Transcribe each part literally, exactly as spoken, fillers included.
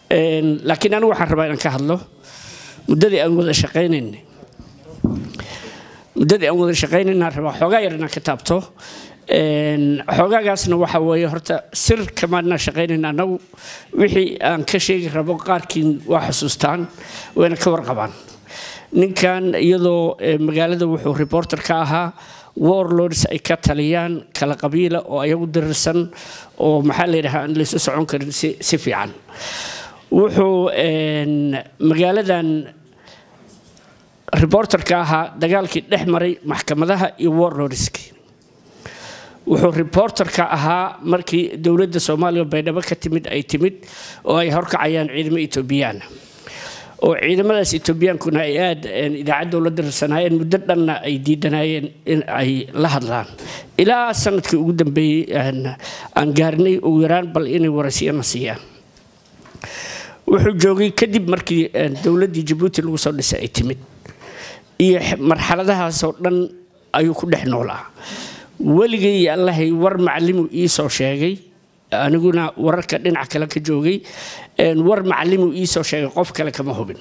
laakiin anigu waxaan rabaa inaan ka hadlo muddadii aan wada shaqaynaynay muddadii aan wada shaqaynaynaa rabaa xoogaa yar inaan ka taabto xoogaagaasna waxa weeye horta sir kamaadna shaqaynayna anagu wixii aan ka sheegi rabo qaarkiin waa xusuustaan wayna ka warqabaan ninkan iyadoo magaalada wuxuu reporter ka ahaa warlords ay ka taliyaan kala qabiila oo ayagu dirirsan oo maxaa la yidhahaa aan laysu socon karin si si fiican wuxuu magaaladan reporter ka ahaa dagaalkii dhex maray maxkamadaha iyo warlordski wuxuu reporter ka ahaa markii dowladda Soomaaliya baydhabo ka timid ay timid oo ay horkacayaan ciidamada Ethiopian oo ciidamadaas Ethiopiankuna ay aad idaacadda dowladda rasanayeen muddo dhanna ay diidanayeen in ay la hadlaan ilaa sanadkii ugu dambeeyay aan gaarnay ugu yaraan bal inay waraysiyo siiyaan wuxuu joogay kadib markii dowladda Djibouti lagu soo dhisay ay timid iyo marxaladahaas oo dhan ayuu ku dhex noolaa weligay Allahay war macallimu ii soo sheegay aniguna wararka dhinac kale ka joogay war macallimu ii soo sheegay qof kale kama hubin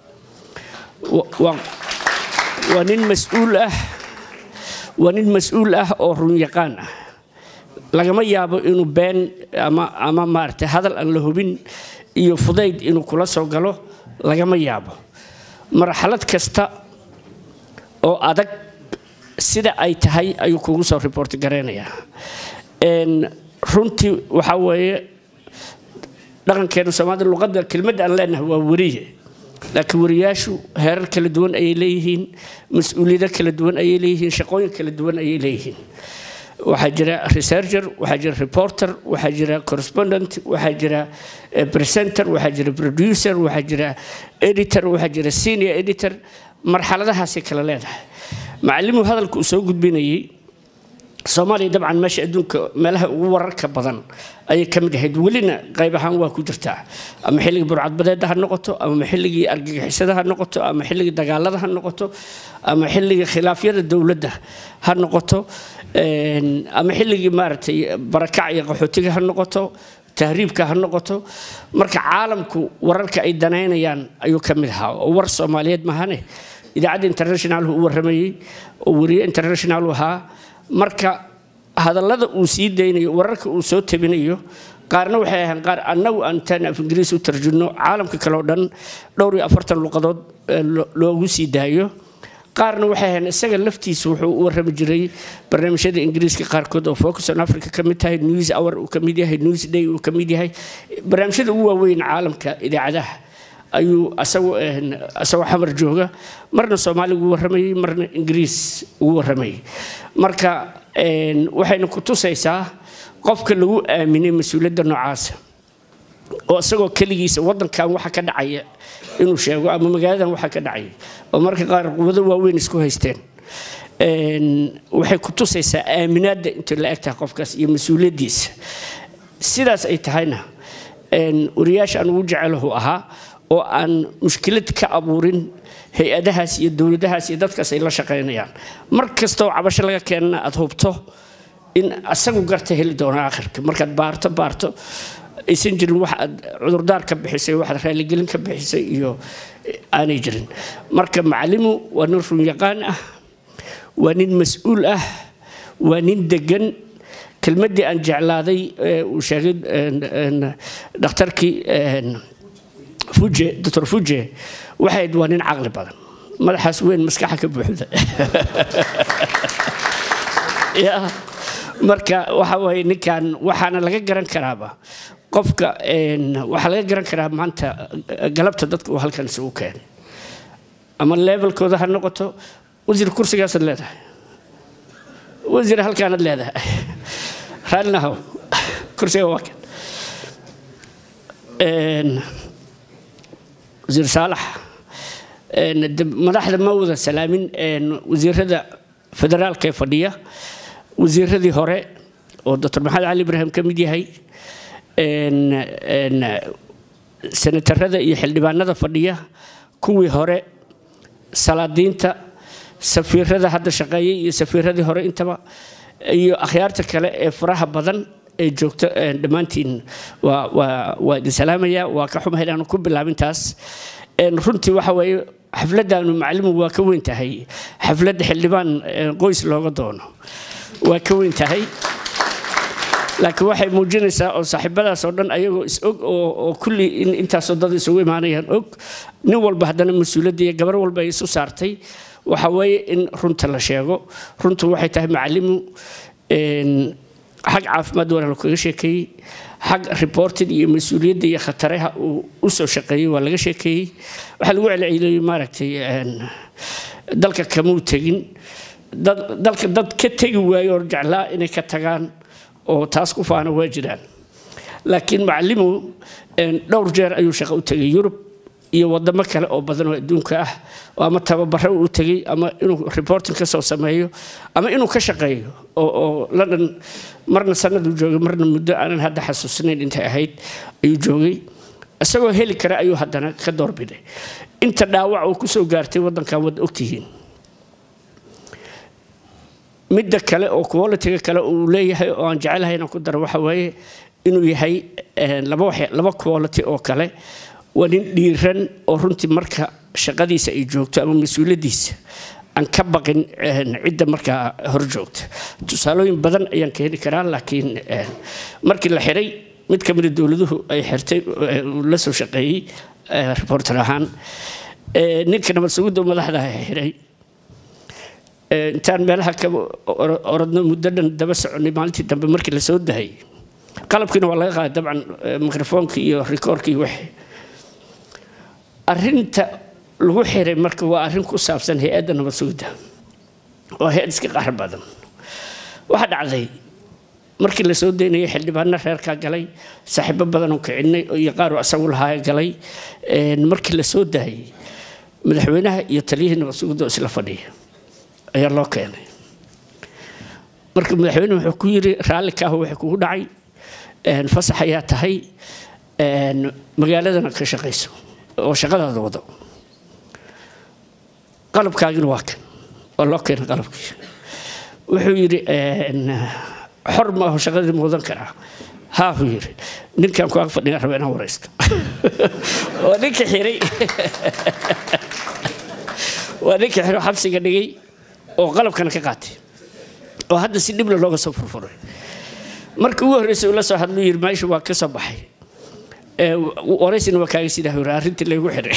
waa nin mas'uul ah waa nin mas'uul ah oo run yaqaan ah lagama yaabo inuu been ama ama maartay hadal aan la hubin iyo fudayd inuu kula soo galo lagama yaabo marxalad kasta oo adag sida ay tahay ayuu kugu soo report gareynaya een runtii waxa weeye dhaqankeena Soomaaliya luqadda kelmadda aan leenahay waa wariye laakiin wariyaashu heerar kala duwan ay leeyihiin mas'uuliyado kala duwan ay leeyihiin shaqooyin kala duwan ay leeyihiin waxa jira researcher waxa jira reporter waxa jira correspondent waxa jira presenter waxa jira producer waxa jira editor waxa jira senior editor marxaladahaas kala leedahay macallimu hadalku soo gudbinayay Soomaaliya dabcan meesha adduunka meelaha ugu wararka badan ay ka mid ahayd welina qayb ahaan waa ku jirtaa ama xilliga burcadbadeed ha noqoto ama xilligii argagixisada ha noqoto ama xilliga dagaalada ha noqoto ama xilliga khilaafyada dawladda ha noqoto ama xilligii maartay barakac iyo qaxootiga ha noqoto tahriibka ha noqoto marka caalamku wararka ay danaynayaan ayuu ka mid ahaa war Soomaaliyeed mahane idaacadda international uu warramayay oo wariye international ahaa marka hadallada uu sii deynayo wararka uu soo tabinayo qaarna waxay ahaan qaar annagu aan tan af Ingiriis u tarjumno caalamka kale oo dhan dhowr iyo afartan luqadood loogu sii daayo qaarna waxay ahaan isaga laftiisa wuxuu u warrami jiray barnaamijyada Ingiriiska qaarkood oo Focus on Africa ka mid tahay News Hour uu ka mid yahay News Day uu ka mid yahay barnaamijyada ugu waaweyn caalamka idaacadaha ayuu asagoo asagoo xamar jooga marna Soomaali ugu warramay marna Ingiriis ugu warramay marka een waxayna ku tusaysaa qofka lagu aaminay mas'uuliyadda noocaas oo asagoo kaligiisa wadankan waxa ka dhacaya inuu sheego ama magaaladan waxa ka dhacay oo marka qaar quwado waaweyn isku haysteen een waxay ku tusaysaa aaminaadda inta la egtahay qofkaas iyo mas'uuliyadiisa sidaas ay tahayna een wariyaasha aan ugu jecelahay ahaa oo aan mushkilad ka abuurin hay'adahaas iyo dawladahaas iyo dadkaas ay la shaqeynayaan markasta oo cabasho laga keenana aad hubto in asagu garta heli doona aakhirka markaad baarto baarto aysan jirin wax aad cudurdaar ka bixisay wax raali gelin ka bixisay iyo aanay jirin marka macallimu waa nin run yaqaan ah waa nin mas'uul ah waa nin degan kelmadii aan jeclaaday uu sheegay dhakhtarkii Fuje Doctor Fuje waxay dwaanin aqli badan madaxaas weyn maskaxa ka buuxda ya marka waxa way ninkan waxaana laga garan karaaba qofka een waxa laga garan karaa maanta galabta dadku halkan soo keen ama levelkooda ha noqoto wasiir kursigaas leedahay wasiir halkan leedahay raalnaho kursiga waa kan een وزير صالح مدحدا ما ودا سلامين وزيرada federaalka ee fadhiya wasiiradii hore oo Doctor Maxamed Ali Ibrahim kamid yahay een een senatarada iyo xildhibaanada fadhiya kuwii hore salaadiinta safiirada hadda shaqeeyay iyo safiiradii hore intaba iyo akhyaarta kale ee faraha badan ee joogto dhamaantiin waa waa waa idin salaamaya waa ka xumahay inaan ku bilaabintaas een runtii waxa weeye xafladanu macallin waa ka weyn tahay xaflad xildhibaan qoys looga doono waa ka weyn tahay laakiin waxay muujinaysaa oo saaxiibadaas oo dhan ayagoo is og oo kulli intaas oo dad isugu imaanayaan og nin walba haddana mas'uuliyadda iyo gabar walba ay isu saartay waxa weeye in runta la sheego runtu waxay tahay macallimu een xaq caafimaad wala kaga sheekay xaq reported iyo mas'uuliyadda iyo khataraha uu u soo shaqeeyay waa laga sheekay waxa lagu celceliyay maaragtay een dalka kamuu tagin dalka dad ka tagi waayo oo jeclaa inay ka tagaan oo taas ku faana waa jiraan laakiin macallimu een dhowr jeer ayuu shaqo u tagay Yurub iyo wadamo kale oo badan oo adduunka ah ama tababaro u tagay ama inuu reporting ka soo sameeyo ama inuu ka shaqeeyo oo London marna sanad uu joogay marna muddo aan hadda xasuusnayn inta ahayd ayuu joogay asagoo heli kara ayuu haddana ka doorbiday inta dhaawac uu ku soo gaartay wadankan wad ogtihiin midda kale oo quality kale uu leeyahay oo aan jecelahay inaan ku daro waxa weeye inuu yahay laba wax laba quality oo kale wadin dhiiran oo runtii marka shaqadiisa ay joogto ama mas'uuliyadiisa aan ka baqin cidda marka hor joogta tusaalooyin badan ayaan ka heli karaa laakiin markii la xiray mid ka mid ah dawladuhu ay xirtay la soo shaqeeyay reporter ahaan ninka nabad sugidda madaxda xiray intaan meelaha ka orodno muddo dhan daba soconay maalintii dambe markii la soo dahay qalabkiina waa laga qaaday dabcan mikrofoonka iyo rekoorkii wixii arrinta lagu xiray marka waa arrin ku saabsan hay'adda nabad sugidda oo hay'ad iska qaxar badan waxa dhacday markii la soo deynayay xildhibaanna reerka galay saaxiibo badan oo kicinay iyo qaar oo asagu lahaa galay markii la soo daayay madaxweynaha iyo taliyihii nabad sugidda isla fadhiya ayaa loo keenay marka madaxweynuhu wuxuu ku yiri raali ka ah waxa kugu dhacay een fasax ayaa tahay een magaaladana ka shaqeyso oo shaqadaada wado qalabkaagina waa kan oo loo keenay qalabkii wuxuu yiri een xor ma ah shaqadii mudan karaa ها هير نكان كواقف فدنا ربنا ورست ونك حري ونك حري حبسي قدقي وقلب كان كقاتي وهذا سيدي بلا لوغا سو فرفر markii uu horeysay la soo hadlay yirmaashu waa ka soo baxay ee waraysin waa kaaga sida hore arintii lagu xiray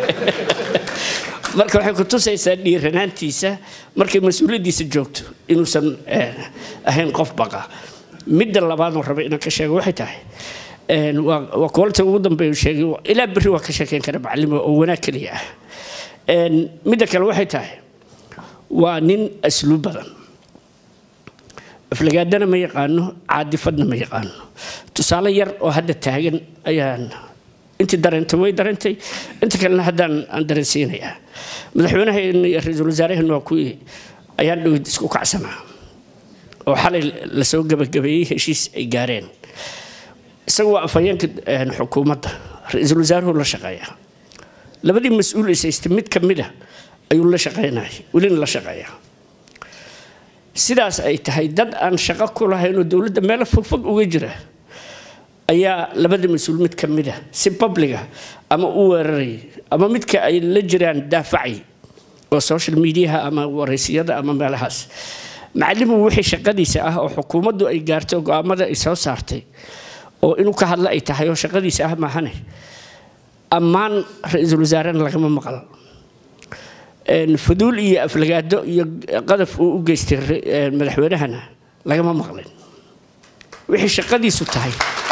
marka waxay ku tusaysaa dhiiranaantiisa markay mas'uuliyadiisa joogto inuusan ahayn qof baqa midda labaad oo rabay inaan ka sheego waxay tahay een waa quality ugu dambeeyo sheegay ila bari waa ka sheekeen kara macallimo oo wanaag kaliya ah een midda kale waxay tahay waa nin asluub badan aflagaadana ma yaqaano caadifadna ma yaqaano tusaale yar oo hadda taagan ayaan intii dareentay way dareentay inta kalena haddaan aan dareensiinayaa madaxweynaha iyo ra'iisul wasaaraha waa kuwii ayaan dhawid isku kacsanaa oo xalay la soo gabagabeeyay heshiis ay gaareen isagoo afayeenka xukuumadda ra'iisul wasaaruhu la shaqeeyaa labadii mas'uul isaystay mid ka mid ah ayuu la shaqeynayay waliin la shaqeeyaa sidaas ay tahay dad aan shaqo ku lahayn oo dawladda meel fog uga jira ayaa labada mas'uul mid ka mid ah si public ah ama u weeraray ama midka ay la jiraan daafacay oo social media ama waraysiyada ama meelahaas macallimu wixii shaqadiisa ah oo xukuumaddu ay gaartay go'aamada ay soo saartay oo inuu ka hadla ay tahay oo shaqadiisa ah maahane ammaan ra'iisul wasaaraha lagama maqal een fuduul iyo aflagaado iyo qadaf uu u geystay madaxweynahana lagama maqlin wixii shaqadiisu tahay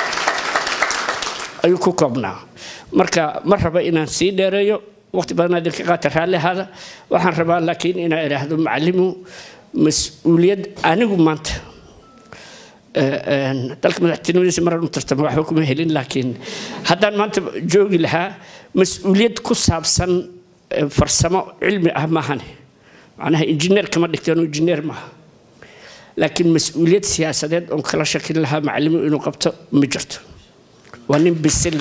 ayuu ku koobnaa marka ma raba inaan sii dheereeyo waqti badan aad ka qaata raali hada waxaan rabaa laakiin inaan iraahdo macallimu mas'uuliyad anigu maanta een dalka madaxtinimadiisa marar u tartamo waxba kuma helin laakiin haddaan maanta joogi lahaa mas'uuliyad ku saabsan farsamo cilmi ah maahane macnaha injineer kama dhigtaan injineer ma laakiin mas'uuliyad siyaasadeed oo kala shaqeyn lahaa macallimu inuu qabto ma jirto waa nin bisil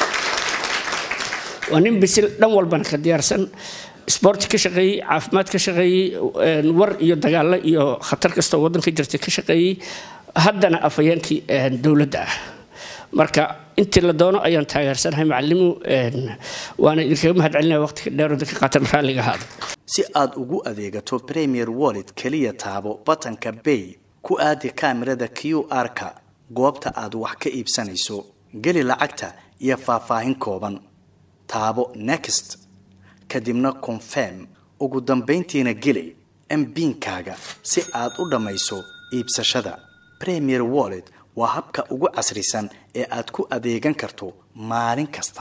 waa nin bisil dhan walbana ka diyaarsan sport ka shaqeeyay caafimaad ka shaqeeyay war iyo dagaal iyo khatar kasta oo wadanka jirta ka shaqeeyay haddana afayeenkii dowladda ah marka intii la doono ayaan taageersanahay macallimu waana idinkaga mahadcelinaya waqtiga dheer oo dadka qaatan raaliga ahaada si aad ugu adeegato Premier Wallet kaliya taabo batanka Pay ku aadi kaamirada Q R-ka goobta aad wax ka iibsanayso gali lacagta iyo faahfaahin kooban taabo Next kadibna Confirm ugu dambeyntiina gali M PIN-kaaga si aad u dhamayso iibsashada Premier Wallet waa habka ugu casrisan ee aad ku adeegan karto maalin kasta.